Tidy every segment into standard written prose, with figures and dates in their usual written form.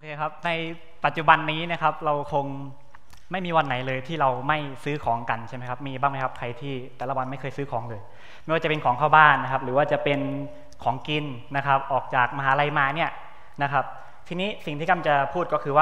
ครับในปัจจุบันนี้นะครับเราคงไม่มีวันไหนเลยที่เราไม่ซื้อของกันใช่ไหมครับมีบ้างไหมครับใครที่แต่ละวันไม่เคยซื้อของเลยไม่ว่าจะเป็นของเข้าบ้านนะครับหรือว่าจะเป็นของกินนะครับออกจากมหาลัยมาเนี่ยนะครับทีนี้สิ่งที่กำจะพูดก็คือว่า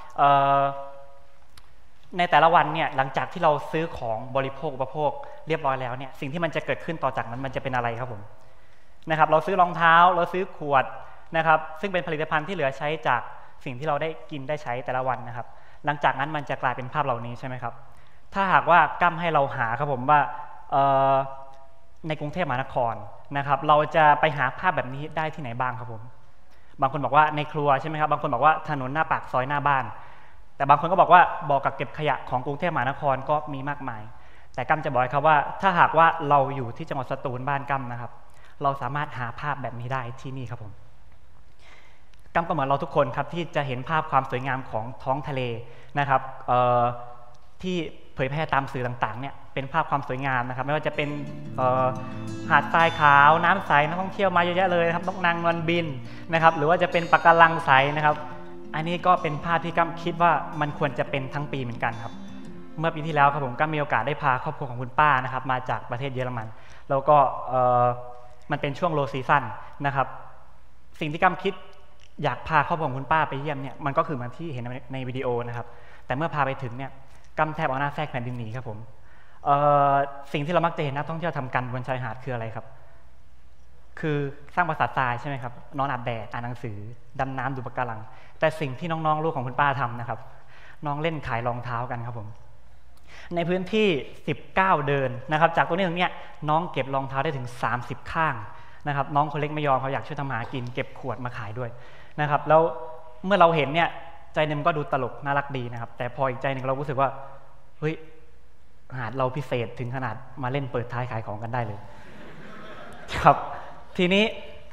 ในแต่ละวันเนี่ยหลังจากที่เราซื้อของบริโภคอุปโภคเรียบร้อยแล้วเนี่ยสิ่งที่มันจะเกิดขึ้นต่อจากนั้นมันจะเป็นอะไรครับผมนะครับเราซื้อรองเท้าเราซื้อขวดนะครับซึ่งเป็นผลิตภัณฑ์ที่เหลือใช้จากสิ่งที่เราได้กินได้ใช้แต่ละวันนะครับหลังจากนั้นมันจะกลายเป็นภาพเหล่านี้ใช่ไหมครับถ้าหากว่ากั้มให้เราหาครับผมว่าในกรุงเทพมหานครนะครับเราจะไปหาภาพแบบนี้ได้ที่ไหนบ้างครับผมบางคนบอกว่าในครัวใช่ไหมครับบางคนบอกว่าถนนหน้าปากซอยหน้าบ้านแต่บางคนก็บอกว่าบ่อกักเก็บขยะของกรุงเทพมหานครก็มีมากมายแต่กั้มจะบอกครับว่าถ้าหากว่าเราอยู่ที่จังหวัดสตูลบ้านกั้มนะครับเราสามารถหาภาพแบบนี้ได้ที่นี่ครับผมกั้มก็เหมือนเราทุกคนครับที่จะเห็นภาพความสวยงามของท้องทะเลนะครับที่เผยแพร่ตามสื่อต่างๆเนี่ยเป็นภาพความสวยงามนะครับไม่ว่าจะเป็นหาดทรายขาวน้ำใสนักท่องเที่ยวมาเยอะแยะเลยนะครับนกนางนวลบินนะครับหรือว่าจะเป็นปะการังใสนะครับอันนี้ก็เป็นภาพที่กั้มคิดว่ามันควรจะเป็นทั้งปีเหมือนกันครับเมื่อปีที่แล้วครับผมก็มีโอกาสได้พาครอบครัวของคุณป้านะครับมาจากประเทศเยอรมันแล้วก็มันเป็นช่วงโลซีซั่นนะครับสิ่งที่กั้มคิดอยากพาครอบครัวของคุณป้าไปเยี่ยมเนี่ยมันก็คือเหมือนที่เห็นในวิดีโอนะครับแต่เมื่อพาไปถึงเนี่ยกั้มแทบเอาหน้าแทรกแผ่นดินหนีครับผมสิ่งที่เรามักจะเห็นนักท่องเที่ยวทำกันบนชายหาดคืออะไรครับคือสร้างปราสาททรายใช่ไหมครับนอนอาบแดดอ่านหนังสือดำน้ำดูปะการังแต่สิ่งที่น้องๆลูกของคุณป้าทำนะครับน้องเล่นขายรองเท้ากันครับผมในพื้นที่19เดินนะครับจากตรงนี้ถึงเนี้ยน้องเก็บรองเท้าได้ถึง30ข้างนะครับน้องคนเล็กไม่ยอมเขาอยากช่วยทำมาหากินเก็บขวดมาขายด้วยนะครับแล้วเมื่อเราเห็นเนี่ยใจหนึ่งก็ดูตลกน่ารักดีนะครับแต่พออีกใจหนึ่งเรารู้สึกว่าเฮ้ยหาดเราพิเศษถึงขนาดมาเล่นเปิดท้ายขายของกันได้เลยครับทีนี้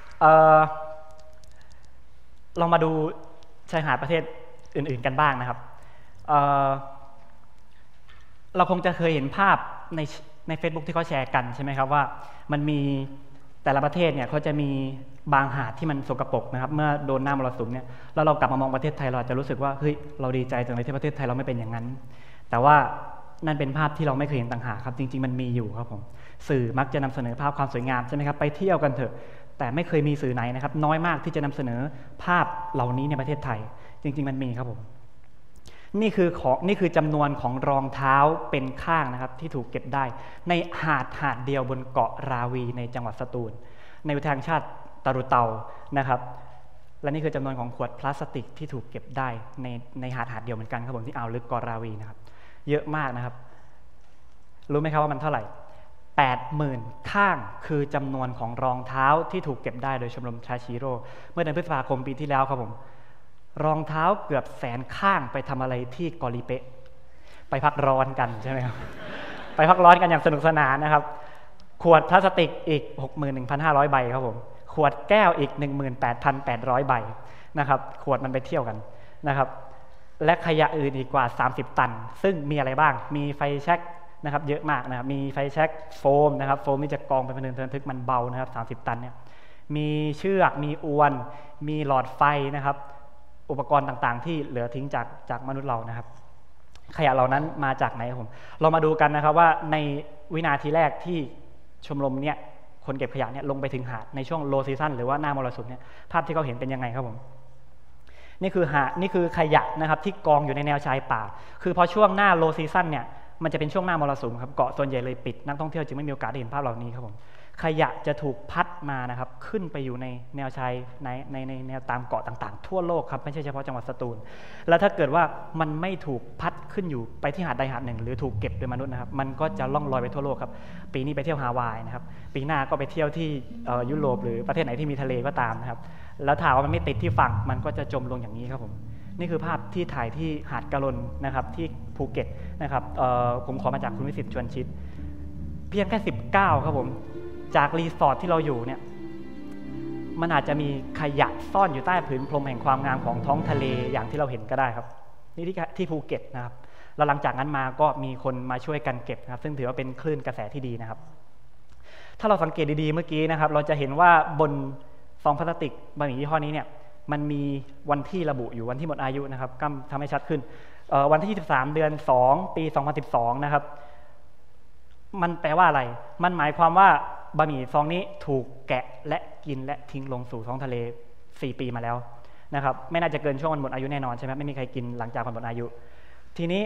เรามาดูชายหาดประเทศอื่นๆกันบ้างนะครับเราคงจะเคยเห็นภาพใน Facebook ที่เขาแชร์กันใช่ไหมครับว่ามันมีแต่ละประเทศเนี่ยเขาจะมีบางหาดที่มันสกปรกนะครับเมื่อโดนน้ำมรสุมเนี่ยแล้วเรากลับมามองประเทศไทยเราจะรู้สึกว่าเฮ้ยเราดีใจจังเลยที่ประเทศไทยเราไม่เป็นอย่างนั้นแต่ว่านั่นเป็นภาพที่เราไม่เคยเห็นต่างหากครับจริงๆมันมีอยู่ครับผมสื่อมักจะนำเสนอภาพความสวยงามใช่ไหมครับไปเที่ยวกันเถอะแต่ไม่เคยมีสื่อไหนนะครับน้อยมากที่จะนำเสนอภาพเหล่านี้ในประเทศไทยจริงๆมันมีครับผมนี่คือจำนวนของรองเท้าเป็นข้างนะครับที่ถูกเก็บได้ในหาดเดียวบนเกาะราวีในจังหวัดสตูลในอุทยานแห่งชาติตารุเตานะครับและนี่คือจำนวนของขวดพลาสติกที่ถูกเก็บได้ในหาดเดียวเหมือนกันครับผมที่อ่าวลึกเกาะราวีนะครับเยอะมากนะครับรู้ไหมครับว่ามันเท่าไหร่80,000ข้างคือจำนวนของรองเท้าที่ถูกเก็บได้โดยชมรมชาชิโร่เมื่อเดือนพฤษภาคมปีที่แล้วครับผมรองเท้าเกือบ100,000ข้างไปทำอะไรที่กอลิเปะไปพักร้อนกันใช่ไหมครับไปพักร้อนกันอย่างสนุกสนานนะครับขวดพลาสติกอีก 61,500 ใบครับผมขวดแก้วอีก 18,800 ใบนะครับขวดมันไปเที่ยวกันนะครับและขยะอื่นอีกกว่า30 ตันซึ่งมีอะไรบ้างมีไฟแช็กนะครับเยอะมากนะครับมีไฟแช็กโฟมนะครับโฟมนี่จะกองไปเป็นเนินทึกมันเบานะครับ30 ตันเนี่ยมีเชือกมีอวนมีหลอดไฟนะครับอุปกรณ์ต่างๆที่เหลือทิ้งจากมนุษย์เรานะครับขยะเหล่านั้นมาจากไหนครับผมเรามาดูกันนะครับว่าในวินาทีแรกที่ชมรมเนี่ยคนเก็บขยะเนี่ยลงไปถึงหาดในช่วงโลซีซั่นหรือว่าหน้ามรสุมเนี่ยภาพที่เขาเห็นเป็นยังไงครับผมนี่คือขยะนะครับที่กองอยู่ในแนวชายป่าคือพอช่วงหน้าโลซีซั่นเนี่ยมันจะเป็นช่วงหน้ามรสุมครับเกาะส่วนใหญ่เลยปิดนักท่องเที่ยวจึงไม่มีโอกาสได้เห็นภาพเหล่านี้ครับผมขยะจะถูกพัดมานะครับขึ้นไปอยู่ในแนวชายในแนวตามเกาะต่างๆทั่วโลกครับไม่ใช่เฉพาะจังหวัดสตูลแล้วถ้าเกิดว่ามันไม่ถูกพัดขึ้นอยู่ไปที่หาดใดหาดหนึ่งหรือถูกเก็บโดยมนุษย์นะครับมันก็จะล่องลอยไปทั่วโลกครับปีนี้ไปเที่ยวฮาวายนะครับปีหน้าก็ไปเที่ยวที่ยุโรปหรือประเทศไหนที่มีทะเลก็ตามนะครับแล้วถ้าว่ามันไม่ติดที่ฝั่งมันก็จะจมลงอย่างนี้ครับผมนี่คือภาพที่ถ่ายที่หาดกะลนนะครับที่ภูเก็ตนะครับผมขอมาจากคุณวิสิทธิ์ชวนชิดเพียงแค่19ครับผมจากรีสอร์ทที่เราอยู่เนี่ยมันอาจจะมีขยะซ่อนอยู่ใต้ผืนพรมแห่งความงามของท้องทะเลอย่างที่เราเห็นก็ได้ครับนี่ที่ภูเก็ตนะครับแล้วหลังจากนั้นมาก็มีคนมาช่วยกันเก็บนะครับซึ่งถือว่าเป็นคลื่นกระแสที่ดีนะครับถ้าเราสังเกตดีๆเมื่อกี้นะครับเราจะเห็นว่าบนซองพลาสติกบะหมี่ยี่ห้อนี้เนี่ยมันมีวันที่ระบุอยู่วันที่หมดอายุนะครับก็ทำให้ชัดขึ้นวันที่23เดือน2ปี2012นะครับมันแปลว่าอะไรมันหมายความว่าบะหมี่ซองนี้ถูกแกะและกินและทิ้งลงสู่ท้องทะเล4 ปีมาแล้วนะครับไม่น่าจะเกินช่วงวันหมดอายุแน่นอนใช่ไหมไม่มีใครกินหลังจากวันหมดอายุทีนี้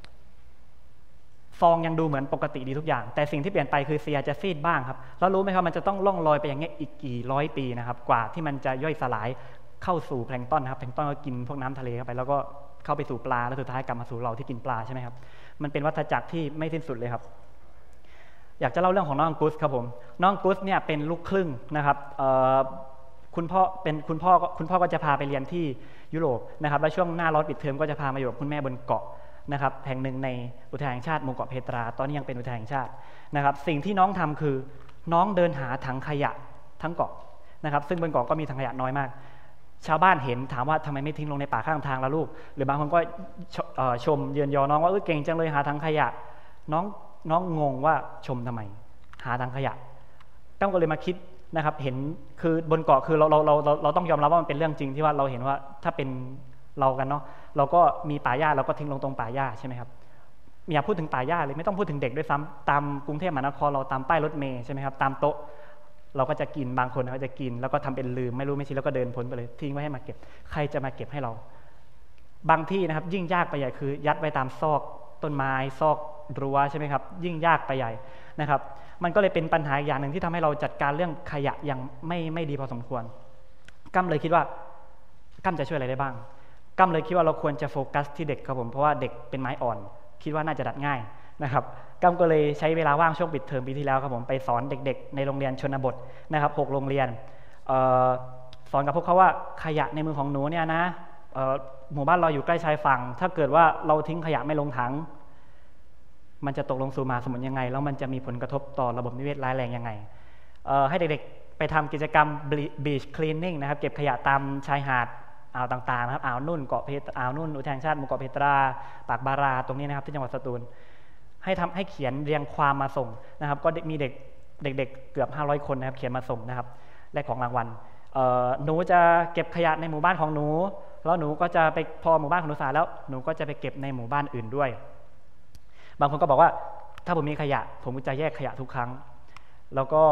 ซองยังดูเหมือนปกติดีทุกอย่างแต่สิ่งที่เปลี่ยนไปคือเซียจะซีดบ้างครับแล้วรู้ไหมครับมันจะต้องล่องลอยไปอย่างเงี้ยอีกกี่ร้อยปีนะครับกว่าที่มันจะย่อยสลายเข้าสู่แพลงก์ตอนนะครับแพลงก์ตอนก็กินพวกน้ำทะเลเข้าไปแล้วก็เข้าไปสู่ปลาแล้วสุดท้ายกลับมาสู่เราที่กินปลาใช่ไหมครับมันเป็นวัฏจักรที่ไม่สิ้นสุดเลยครับอยากจะเล่าเรื่องของน้องกุสครับผมน้องกุสเนี่ยเป็นลูกครึ่งนะครับคุณพ่อก็จะพาไปเรียนที่ยุโรปนะครับแล้วช่วงหน้าร้อนปิดเทอมก็จะพามาอยู่กับคุณแม่บนเกาะนะครับแห่งหนึ่งในอุทยานแห่งชาติหมู่เกาะเพตราตอนนี้ยังเป็นอุทยานแห่งชาตินะครับสิ่งที่น้องทำคือน้องเดินหาถังขยะทั้งเกาะนะครับซึ่งบนเกาะก็มีถังขยะน้อยมากชาวบ้านเห็นถามว่าทำไมไม่ทิ้งลงในป่าข้างทางล่ะลูกหรือบางคนก็ชมเยือนยอน้องว่าเก่งจังเลยหาถังขยะน้องงงว่าชมทำไมหาถังขยะก็เลยมาคิดนะครับเห็นคือบนเกาะคือเราต้องยอมรับว่ามันเป็นเรื่องจริงที่ว่าเราเห็นว่าถ้าเป็นเรากันเนาะเราก็มีป่าหญ้าเราก็ทิ้งลงตรงป่าหญ้าใช่ไหมครับอย่าพูดถึงป่าหญ้าเลยไม่ต้องพูดถึงเด็กด้วยซ้ำตามกรุงเทพมหานครเราตามป้ายรถเมล์ใช่ไหมครับตามโต๊ะเราก็จะกินบางคนเขาจะกินแล้วก็ทำเป็นลืมไม่รู้ไม่ชี้แล้วก็เดินพ้นไปเลยทิ้งไว้ให้มาเก็บใครจะมาเก็บให้เราบางที่นะครับยิ่งยากไปใหญ่คือยัดไว้ตามซอกต้นไม้ซอกรั้วใช่ไหมครับยิ่งยากไปใหญ่นะครับมันก็เลยเป็นปัญหาอย่างหนึ่งที่ทำให้เราจัดการเรื่องขยะอย่างไม่ดีพอสมควรกั้มเลยคิดว่ากั้มจะช่วยอะไรได้บ้างกั้มเลยคิดว่าเราควรจะโฟกัสที่เด็กครับผมเพราะว่าเด็กเป็นไม้อ่อนคิดว่าน่าจะดัดง่ายนะครับกั้มก็เลยใช้เวลาว่างช่วงปิดเทอมปีที่แล้วครับผมไปสอนเด็กๆในโรงเรียนชนบทนะครับ6 โรงเรียนสอนกับพวกเขาว่าขยะในมือของหนูเนี่ยนะหมู่บ้านเราอยู่ใกล้ชายฝั่งถ้าเกิดว่าเราทิ้งขยะไม่ลงถังมันจะตกลงสู่มหาสมุทรยังไงแล้วมันจะมีผลกระทบต่อระบบนิเวศร้ายแรงยังไงให้เด็กๆไปทำกิจกรรม beach cleaning นะครับเก็บขยะตามชายหาดอ่าวต่างๆนะครับอ่าวนุ่นเกาะเพตราอ่าวนุ่นอุทยานแห่งชาติหมู่เกาะเพตราปากบาราตรงนี้นะครับที่จังหวัดสตูลให้เขียนเรียงความมาส่งนะครับก็มีเด็กเกือบ500 คนนะครับเขียนมาส่งนะครับและของรางวัลหนูจะเก็บขยะในหมู่บ้านของหนูแล้วหนูก็จะไปพอหมู่บ้านของหนูสะอาดแล้วหนูก็จะไปเก็บในหมู่บ้านอื่นด้วยบางคนก็บอกว่าถ้าผมมีขยะผมจะแยกขยะทุกครั้งแล้วก็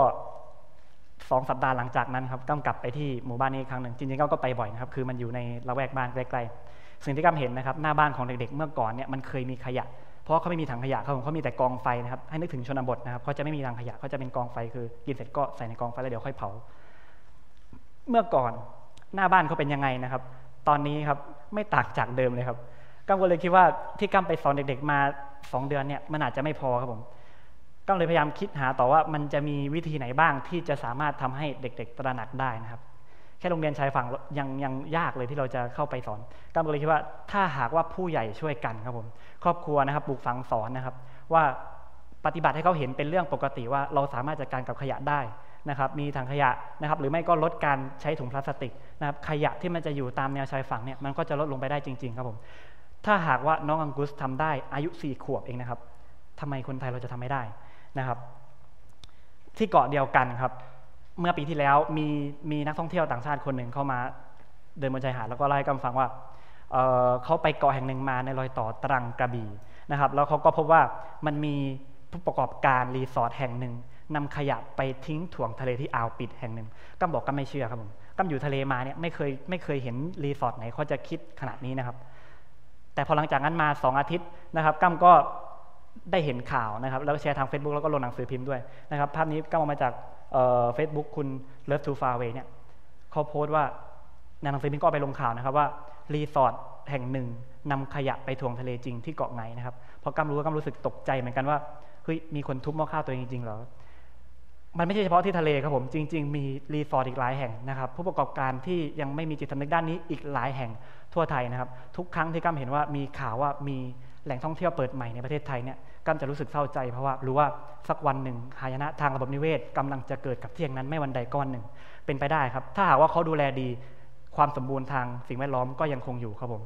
2 สัปดาห์หลังจากนั้นครับก้มกลับไปที่หมู่บ้านนี้อีกครั้งหนึ่งจริงๆก็ไปบ่อยนะครับคือมันอยู่ในละแวกบ้านใกล้ๆสิ่งที่ก้มเห็นนะครับหน้าบ้านของเด็กๆเมื่อก่อนเนี่ยมันเคยมีขยะเพราะเขาไม่มีถังขยะเขามีแต่กองไฟนะครับให้นึกถึงชนบทนะครับเขาจะไม่มีถังขยะเขาจะเป็นกองไฟคือกินเสร็จก็ใส่ในกองไฟแล้วเดี๋ยวค่อยเผาเมื่อก่อนหน้าบ้านเขาเป็นยังไงนะครับตอนนี้ครับไม่ต่างจากเดิมเลยครับก้มก็เลยคิดว่าที่ก้มไปสอนเด็กๆมา2 เดือนเนี่ยมันอาจจะไม่พอครับผมก็เลยพยายามคิดหาต่อว่ามันจะมีวิธีไหนบ้างที่จะสามารถทำให้เด็กๆตระหนักได้นะครับแค่โรงเรียนชายฝั่งยังยากเลยที่เราจะเข้าไปสอนก็เลยคิดว่าถ้าหากว่าผู้ใหญ่ช่วยกันครับผมครอบครัวนะครับปลูกฝังสอนนะครับว่าปฏิบัติให้เขาเห็นเป็นเรื่องปกติว่าเราสามารถจัดการกับขยะได้นะครับมีถังขยะนะครับหรือไม่ก็ลดการใช้ถุงพลาสติกนะครับขยะที่มันจะอยู่ตามแนวชายฝั่งเนี่ยมันก็จะลดลงไปได้จริงๆครับผมถ้าหากว่าน้องอังกุสทำได้อายุ4 ขวบเองนะครับทำไมคนไทยเราจะทำไม่ได้นะครับที่เกาะเดียวกันครับเมื่อปีที่แล้วมีนักท่องเที่ยวต่างชาติคนหนึ่งเข้ามาเดินบนชายหาดแล้วก็เล่าให้กันฟังว่าเขาไปเกาะแห่งหนึ่งมาในรอยต่อตรังกระบี่นะครับแล้วเขาก็พบว่ามันมีผู้ประกอบการรีสอร์ทแห่งหนึ่งนำขยะไปทิ้งถ่วงทะเลที่อ่าวปิดแห่งหนึ่งกัมบอกกัมไม่เชื่อครับผมกัมอยู่ทะเลมาเนี่ยไม่เคยเห็นรีสอร์ทไหนเขาจะคิดขนาดนี้นะครับแต่พอหลังจากนั้นมา2 อาทิตย์นะครับกัมก็ได้เห็นข่าวนะครับแล้วแชร์ทาง Facebook แล้วก็ลงหนังสือพิมพ์ด้วยนะครับภาพนี้ก็มาจากFacebook คุณ Love Too Far Away เนี่ยเขาโพสต์ว่าในหนังสือพิมพ์ก็ไปลงข่าวนะครับว่ารีสอร์ทแห่งหนึ่งนำขยะไปถ่วงทะเลจริงที่เกาะไงนะครับพอกัมรู้ก็รู้สึกตกใจเหมือนกันว่าเฮ้ยมีคนทุบหม้อข้าวตัวเองจริงๆเหรอมันไม่ใช่เฉพาะที่ทะเลครับผมจริงๆมีรีสอร์ทอีกหลายแห่งนะครับผู้ประกอบการที่ยังไม่มีจิตสำนึกด้านนี้อีกหลายแห่งทั่วไทยนะครับทุกครั้งที่กัมเห็นว่ามีข่าวว่ามีแหล่งท่องเที่ยวเปิดใหม่ในประเทศไทยเนี่ยกัมจะรู้สึกเศร้าใจเพราะว่ารู้ว่าสักวันหนึ่งหายนะทางระบบนิเวศกำลังจะเกิดกับที่อย่างนั้นไม่วันใดก็วันหนึ่งเป็นไปได้ครับถ้าหากว่าเขาดูแลดีความสมบูรณ์ทางสิ่งแวดล้อมก็ยังคงอยู่ครับผม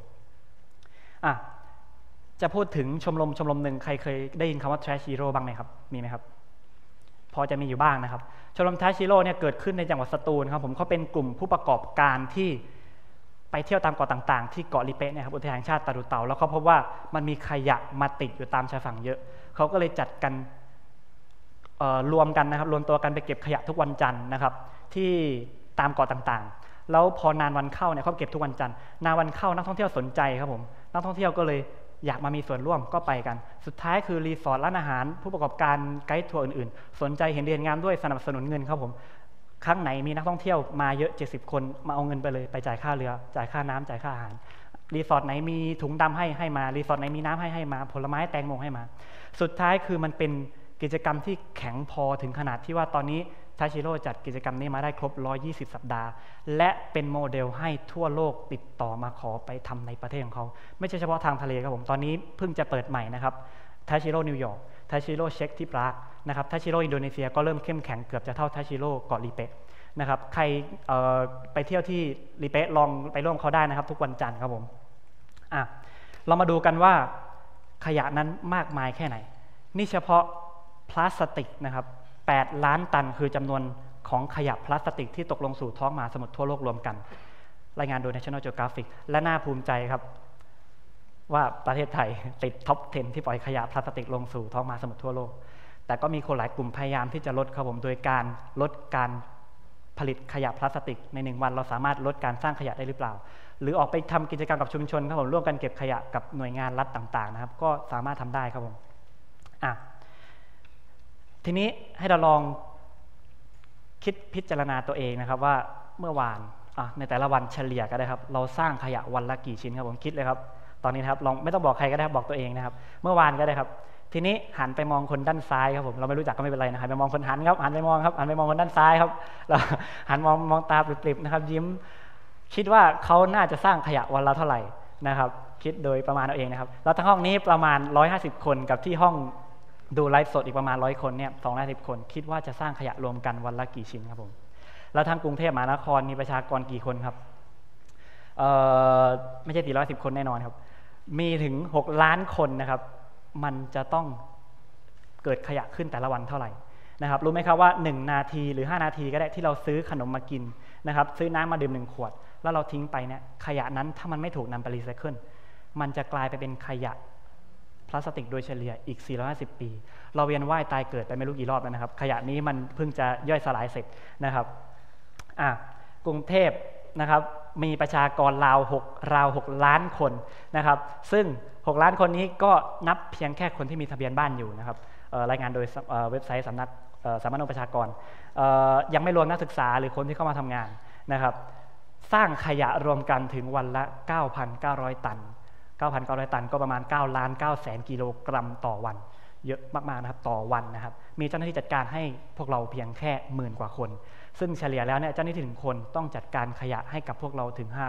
จะพูดถึงชมรมหนึ่งใครเคยได้ยินคำว่า Trash Hero บ้างไหมครับมีไหมครับพอจะมีอยู่บ้างนะครับชมรม Trash Hero เนี่ยเกิดขึ้นในจังหวัดสตูลครับผมเขาเป็นกลุ่มผู้ประกอบการที่ไปเที่ยวตามเกาะต่างๆที่เกาะลิเป๊ะเนี่ยครับอุทยานแห่งชาติตาดูเตาแล้วเขาพบว่ามันมีขยะมาติดอยู่ตามชายฝั่งเยอะเขาก็เลยจัดกันรวมกันนะครับรวมตัวกันไปเก็บขยะทุกวันจันทร์นะครับที่ตามเกาะต่างๆแล้วพอนานวันเข้าเนี่ยเขาเก็บทุกวันจันทร์นานวันเข้านักท่องเที่ยวสนใจครับผมนักท่องเที่ยวก็เลยอยากมามีส่วนร่วมก็ไปกันสุดท้ายคือรีสอร์ทร้านอาหารผู้ประกอบการไกด์ทัวร์อื่นๆสนใจเห็นดีเห็นงามด้วยสนับสนุนเงินครับผมครั้งไหนมีนักท่องเที่ยวมาเยอะ70คนมาเอาเงินไปเลยไปจ่ายค่าเรือจ่ายค่าน้ำจ่ายค่าอาหารรีสอร์ทไหนมีถุงดำให้มารีสอร์ทไหนมีน้ำให้มาผลไม้แตงโมให้มาสุดท้ายคือมันเป็นกิจกรรมที่แข็งพอถึงขนาดที่ว่าตอนนี้ทาชิโร่จัดกิจกรรมนี้มาได้ครบ120สัปดาห์และเป็นโมเดลให้ทั่วโลกติดต่อมาขอไปทำในประเทศของเขาไม่ใช่เฉพาะทางทะเลครับผมตอนนี้เพิ่งจะเปิดใหม่นะครับทาชิโร่นิวยอร์กทาชิโร่เช็กที่ปรากนะครับทาชิโร่อินโดนีเซียก็เริ่มเข้มแข็งเกือบจะเท่าทาชิโร่เกาะลีเปะนะครับใครไปเที่ยวที่ลีเปะลองไปร่วมเขาได้นะครับทุกวันจันทร์ครับผมเรามาดูกันว่าขยะนั้นมากมายแค่ไหนนี่เฉพาะพลาสติกนะครับ8 ล้านตันคือจำนวนของขยะพลาสติกที่ตกลงสู่ท้องมหาสมุทรทั่วโลกรวมกันรายงานโดย National Geographic และน่าภูมิใจครับว่าประเทศไทยติดท็อป 10 ที่ปล่อยขยะพลาสติกลงสู่ท้องมหาสมุทรทั่วโลกแต่ก็มีคนหลายกลุ่มพยายามที่จะลดครับผมโดยการลดการผลิตขยะพลาสติกใน1วันเราสามารถลดการสร้างขยะได้หรือเปล่าหรือออกไปทำกิจกรรมกับชุมชนครับผมร่วมกันเก็บขยะกับหน่วยงานรัฐต่างๆนะครับก็สามารถทำได้ครับผมทีนี้ให้เราลองคิดพิจารณาตัวเองนะครับว่าเมื่อวานในแต่ละวันเฉลี่ยก็ได้ครับเราสร้างขยะวันละกี่ชิ้นครับผมคิดเลยครับตอนนี้นะครับลองไม่ต้องบอกใครก็ได้บอกตัวเองนะครับเมื่อวานก็ได้ครับทีนี้หันไปมองคนด้านซ้ายครับผมเราไม่รู้จักก็ไม่เป็นไรนะหันไปมองคนหันครับหันไปมองครับหันไปมองคนด้านซ้ายครับแล้วหันมองตาปริบๆนะครับยิ้มคิดว่าเขาน่าจะสร้างขยะวันละเท่าไหร่นะครับคิดโดยประมาณเอาเองนะครับแล้วทั้งห้องนี้ประมาณ150คนกับที่ห้องดูไลฟ์สดอีกประมาณ100คนเนี่ย250คนคิดว่าจะสร้างขยะรวมกันวันละกี่ชิ้นครับผมแล้วทางกรุงเทพมหานครมีประชากรกี่คนครับไม่ใช่410คนแน่นอนครับมีถึง6 ล้านคนนะครับมันจะต้องเกิดขยะขึ้นแต่ละวันเท่าไหร่นะครับรู้ไหมครับว่า1นาทีหรือ5นาทีก็ได้ที่เราซื้อขนมมากินนะครับซื้อน้ำมาดื่ม1 ขวดแล้วเราทิ้งไปเนี่ยขยะนั้นถ้ามันไม่ถูกนำไปรีไซเคิลมันจะกลายไปเป็นขยะพลาสติกโดยเฉลี่ยอีก450 ปีเราเวียนว่ายตายเกิดไปไม่รู้กี่รอบแล้วนะครับขยะนี้มันเพิ่งจะย่อยสลายเสร็จนะครับกรุงเทพนะครับมีประชากรราว6 ล้านคนนะครับซึ่ง6 ล้านคนนี้ก็นับเพียงแค่คนที่มีทะเบียนบ้านอยู่นะครับรายงานโดยเว็บไซต์สำนักสามัญประชากรยังไม่รวมนักศึกษาหรือคนที่เข้ามาทำงานนะครับสร้างขยะรวมกันถึงวันละ 9,900 ตัน9,900 ตันก็ประมาณ9,900,000 กิโลกรัมต่อวันเยอะมากๆนะครับต่อวันนะครับมีเจ้าหน้าที่จัดการให้พวกเราเพียงแค่10,000 กว่าคนซึ่งเฉลี่ยแล้วเนี่ยเจ้าหน้าที่1 คนต้องจัดการขยะให้กับพวกเราถึง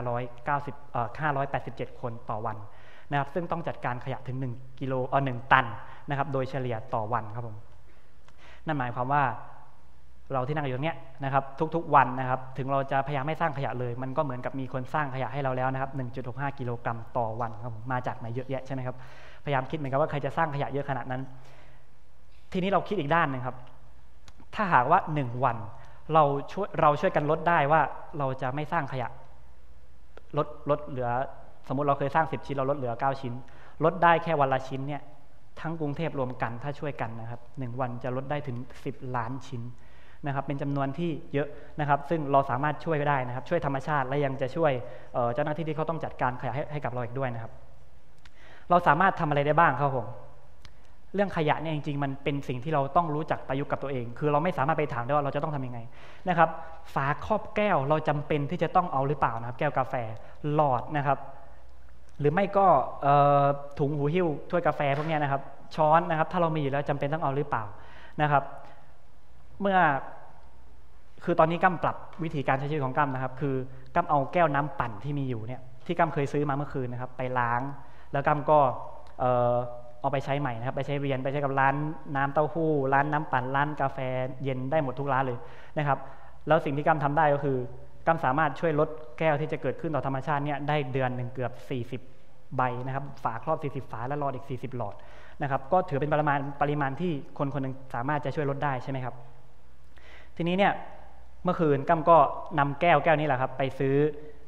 587 คนต่อวันนะครับซึ่งต้องจัดการขยะถึง1 ตันนะครับโดยเฉลี่ยต่อวันครับผมนั่นหมายความว่าเราที่นั่งอยู่ตรงนี้นะครับทุกๆวันนะครับถึงเราจะพยายามไม่สร้างขยะเลยมันก็เหมือนกับมีคนสร้างขยะให้เราแล้วนะครับ 1.65 กิโลกรัมต่อวันครับมาจากไหนเยอะแยะใช่ไหมครับพยายามคิดเหมือนกันว่าใครจะสร้างขยะเยอะขนาดนั้นทีนี้เราคิดอีกด้านนึงครับถ้าหากว่า1 วันเราช่วยกันลดได้ว่าเราจะไม่สร้างขยะลดเหลือสมมุติเราเคยสร้าง10 ชิ้นเราลดเหลือ9 ชิ้นลดได้แค่วันละชิ้นเนี่ยทั้งกรุงเทพรวมกันถ้าช่วยกันนะครับ1 วันจะลดได้ถึง10 ล้านชิ้นนะครับเป็นจำนวนที่เยอะนะครับซึ่งเราสามารถช่วยได้นะครับช่วยธรรมชาติและยังจะช่วยเจ้าหน้าที่ที่เขาต้องจัดการขยะให้กับเราอีกด้วยนะครับเราสามารถทำอะไรได้บ้างครับผมเรื่องขยะเนี่ยจริงๆมันเป็นสิ่งที่เราต้องรู้จักประยุกต์กับตัวเองคือเราไม่สามารถไปถามได้ว่าเราจะต้องทำยังไงนะครับฝาครอบแก้วเราจำเป็นที่จะต้องเอาหรือเปล่านะครับแก้วกาแฟหลอดนะครับหรือไม่ก็ถุงหูหิ้วถ้วยกาแฟพวกนี้นะครับช้อนนะครับถ้าเรามีอยู่แล้วจำเป็นต้องเอาหรือเปล่านะครับคือตอนนี้กั้มปรับวิธีการใช้ชีวิตของกั้มนะครับคือกั้มเอาแก้วน้ำปั่นที่มีอยู่เนี่ยที่กั้มเคยซื้อมาเมื่อคืนนะครับไปล้างแล้วกั้มก็เอาไปใช้ใหม่นะครับไปใช้เวียนไปใช้กับร้านน้ำเต้าหู้ร้านน้ำปั่นร้านกาแฟเย็นได้หมดทุกร้านเลยนะครับแล้วสิ่งที่กั้มทำได้ก็คือกั้มสามารถช่วยลดแก้วที่จะเกิดขึ้นต่อธรรมชาติเนี่ยได้เดือนหนึ่งเกือบ40 ใบนะครับฝาครอบ40 ฝาและหลอดอีก40 หลอดนะครับก็ถือเป็นปริมาณที่คนคนหนึ่งสามารถจะช่วยลดได้ใช่ไหมครับทีนี้เนี่ยเมื่อคืนกั้มก็นำแก้วนี้แหละครับไปซื้อ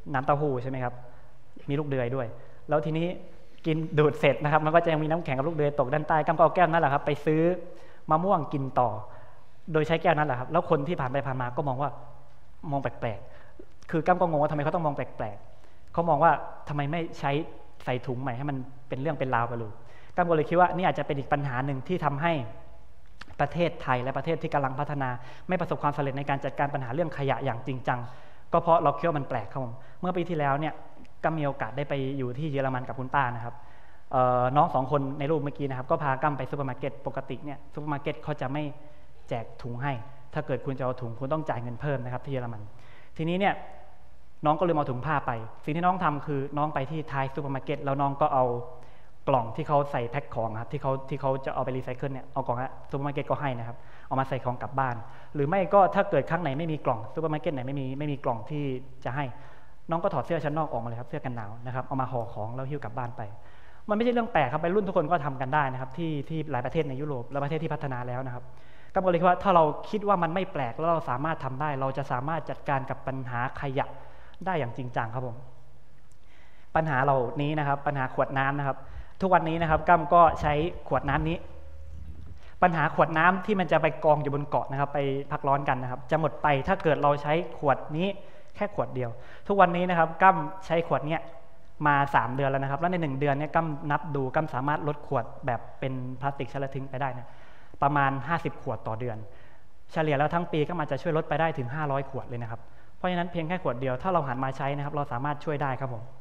น้ำเต้าหู้ใช่ไหมครับมีลูกเดือยด้วยแล้วทีนี้กินดูดเสร็จนะครับมันก็จะยังมีน้ำแข็งกับลูกเดือยตกด้านใต้กัมก็เอาแก้วนั้นแหละครับไปซื้อมะม่วงกินต่อโดยใช้แก้วนั้นแหละครับแล้วคนที่ผ่านไปผ่านมาก็มองว่ามองแปลกๆคือกัมก็งงว่าทำไมเขาต้องมองแปลกๆเขามองว่าทำไมไม่ใช้ใส่ถุงใหม่ให้มันเป็นเรื่องเป็นราวไปเลยกัมก็เลยคิดว่านี่อาจจะเป็นอีกปัญหาหนึ่งที่ทำให้ประเทศไทยและประเทศที่กำลังพัฒนาไม่ประสบความสำเร็จในการจัดการปัญหาเรื่องขยะอย่างจริงจังก็เพราะเราคิดว่ามันแปลกครับผมเมื่อปีที่แล้วเนี่ยก็มีโอกาสได้ไปอยู่ที่เยอรมันกับคุณป้านะครับน้อง2 คนในรูปเมื่อกี้นะครับก็พากัมไปซูเปอร์มาร์เก็ตปกติเนี่ยซูเปอร์มาร์เก็ตเขาจะไม่แจกถุงให้ถ้าเกิดคุณจะเอาถุงคุณต้องจ่ายเงินเพิ่มนะครับที่เยอรมันทีนี้เนี่ยน้องก็เลยเอาถุงผ้าไปสิ่งที่น้องทำคือน้องไปที่ท้ายซูเปอร์มาร์เก็ตแล้วน้องก็เอากล่องที่เขาใส่แพ็คของครับที่เขาจะเอาไปรีไซเคิลเนี่ยเอากล่องซูเปอร์มาร์เก็ตก็ให้นะครับเอามาใส่ของกลับบ้านหรือไม่ก็ถ้าเกิดครั้งไหนไม่มีกล่องซูเปอร์มาร์เก็ตไหนไม่มีกล่องที่จะให้น้องก็ถอดเสื้อชั้นนอกออกมาเลยครับเสื้อกันหนาวนะครับเอามาห่อของแล้วหิ้วกลับบ้านไปมันไม่ใช่เรื่องแปลกครับไปรุ่นทุกคนก็ทำกันได้นะครับที่หลายประเทศในยุโรปและประเทศที่พัฒนาแล้วนะครับก็เลยคิดว่าถ้าเราคิดว่ามันไม่แปลกแล้วเราสามารถทำได้เราจะสามารถจัดการกับปัญหาขยะได้อย่างจริงจังครับผมปัญหาเหล่านี้นะครับปัญหาขวดน้ำนะครับทุกวันนี้นะครับกัมก็ใช้ขวดน้ำนี้ปัญหาขวดน้ำที่มันจะไปกองอยู่บนเกาะนะครับไปพักร้อนกันนะครับจะหมดไปถ้าเกิดเราใช้ขวดนี้แค่ขวดเดียวทุกวันนี้นะครับกัมใช้ขวดเนี้ยมา3 เดือนแล้วนะครับแล้วใน1 เดือนเนี่ยกัมนับดูกัมสามารถลดขวดแบบเป็นพลาสติกใช้แล้วทิ้งไปได้นะประมาณ50 ขวดต่อเดือนเฉลี่ยแล้วทั้งปีก็มันจะช่วยลดไปได้ถึง500 ขวดเลยนะครับเพราะฉะนั้นเพียงแค่ขวดเดียวถ้าเราหันมาใช้นะครับเราสามารถช่วยได้ครับผม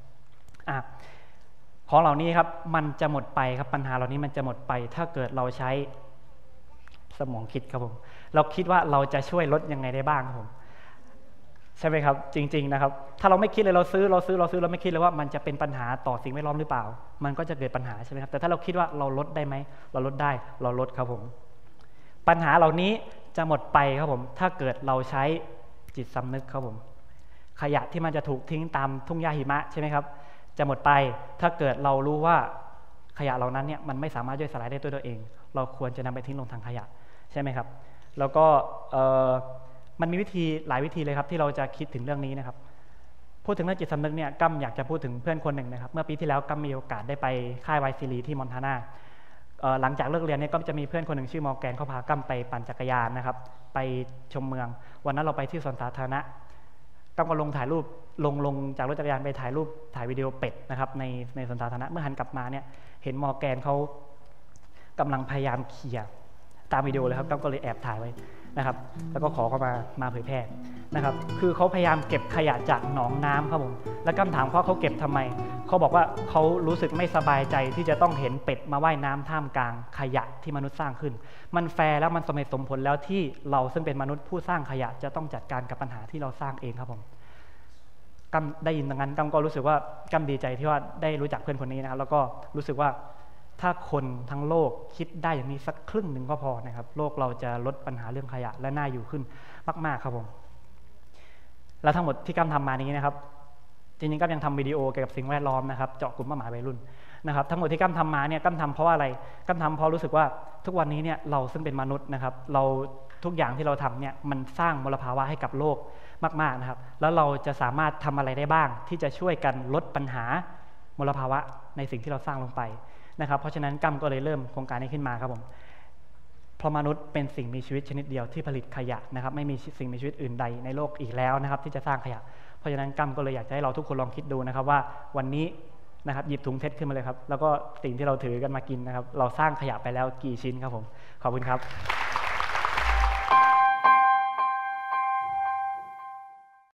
ของเหล่านี้ครับมันจะหมดไปครับปัญหาเหล่านี้มันจะหมดไปถ้าเกิดเราใช้สมองคิดครับผมเราคิดว่าเราจะช่วยลดยังไงได้บ้างครับผมใช่ไหมครับจริงๆนะครับถ้าเราไม่คิดเลยเราซื้อเราไม่คิดเลยว่ามันจะเป็นปัญหาต่อสิ่งแวดล้อมหรือเปล่ามันก็จะเกิดปัญหาใช่ไหมครับแต่ถ้าเราคิดว่าเราลดได้ไหมเราลดได้เราลดครับผมปัญหาเหล่านี้จะหมดไปครับผมถ้าเกิดเราใช้จิตสำนึกครับผมขยะที่มันจะถูกทิ้งตามทุ่งหญ้าหิมะใช่ไหมครับจะหมดไปถ้าเกิดเรารู้ว่าขยะเหล่านั้นเนี่ยมันไม่สามารถย่อยสลายได้ด้วยตัวเองเราควรจะนำไปทิ้งลงถังขยะใช่ไหมครับแล้วก็มันมีวิธีหลายวิธีเลยครับที่เราจะคิดถึงเรื่องนี้นะครับพูดถึงเรื่องจิตสำนึกเนี่ยกัมอยากจะพูดถึงเพื่อนคนหนึ่งนะครับเมื่อปีที่แล้วกัมมีโอกาสได้ไปค่ายไวซิลีที่มอนทานาหลังจากเลิกเรียนเนี่ยก็จะมีเพื่อนคนหนึ่งชื่อมอร์แกนเขาพากัมไปปั่นจักรยานนะครับไปชมเมืองวันนั้นเราไปที่สวนสาธารณะกัมก็ลงถ่ายรูปลงจากรถจักรยานไปถ่ายวิดีโอเป็ดนะครับในสวนสาธารณะเมื่อหันกลับมาเนี่ยเห็นมอร์แกนเขากำลังพยายามเขี่ยตามวิดีโอเลยครับกัมก็เลยแอบถ่ายไว้นะครับแล้วก็ขอเขามาเผยแพร่นะครับคือเขาพยายามเก็บขยะจากหนองน้ำครับผมแล้วกัมถามเขาเก็บทำไมเขาบอกว่าเขารู้สึกไม่สบายใจที่จะต้องเห็นเป็ดมาว่ายน้ำท่ามกลางขยะที่มนุษย์สร้างขึ้นมันแฟร์แล้วมันสมเหตุสมผลแล้วที่เราซึ่งเป็นมนุษย์ผู้สร้างขยะจะต้องจัดการกับปัญหาที่เราสร้างเองครับผมกัมได้ยินดังนั้นกัมก็รู้สึกว่ากัมดีใจที่ว่าได้รู้จักเพื่อนคนนี้นะครับแล้วก็รู้สึกว่าถ้าคนทั้งโลกคิดได้อย่างนี้สักครึ่งหนึ่งก็พอนะครับโลกเราจะลดปัญหาเรื่องขยะและน่าอยู่ขึ้นมากๆครับผมและทั้งหมดที่กัมทำมานี้นะครับจริงๆกัมยังทำวิดีโอเกี่ยวกับสิ่งแวดล้อมนะครับเจาะกลุ่มเป้าหมายวัยรุ่นนะครับทั้งหมดที่กัมทำมาเนี่ยกัมทำเพราะอะไรกัมทำเพราะรู้สึกว่าทุกวันนี้เนี่ยเราซึ่งเป็นมนุษย์นะครับเราทุกอย่างที่เราทำเนี่ยมันสร้างมลภาวะให้กับโลกมากๆนะครับแล้วเราจะสามารถทำอะไรได้บ้างที่จะช่วยกันลดปัญหามลภาวะในสิ่งที่เราสร้างลงไปนะครับเพราะฉะนั้นกัมก็เลยเริ่มโครงการนี้ขึ้นมาครับผมเพราะมนุษย์เป็นสิ่งมีชีวิตชนิดเดียวที่ผลิตขยะนะครับไม่มีสิ่งมีชีวิตอื่นใดในโลกอีกแล้วนะครับที่จะสร้างขยะเพราะฉะนั้นกัมก็เลยอยากจะให้เราทุกคนลองคิดดูนะครับว่าวันนี้นะครับหยิบถุงเพชรขึ้นมาเลยครับแล้วก็สิ่งที่เราถือกันมากินนะครับเราสร้างขยะไปแล้วกี่ชิ้นครับผมขอบคุณครับ